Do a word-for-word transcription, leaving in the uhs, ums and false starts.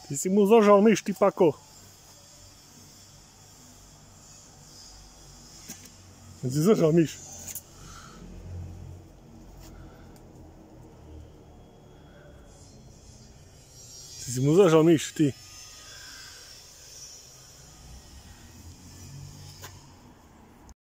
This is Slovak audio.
Ty si mu zožal myš, ty pako. Ty si zožal myš. Ty si mu zožal myš, ty.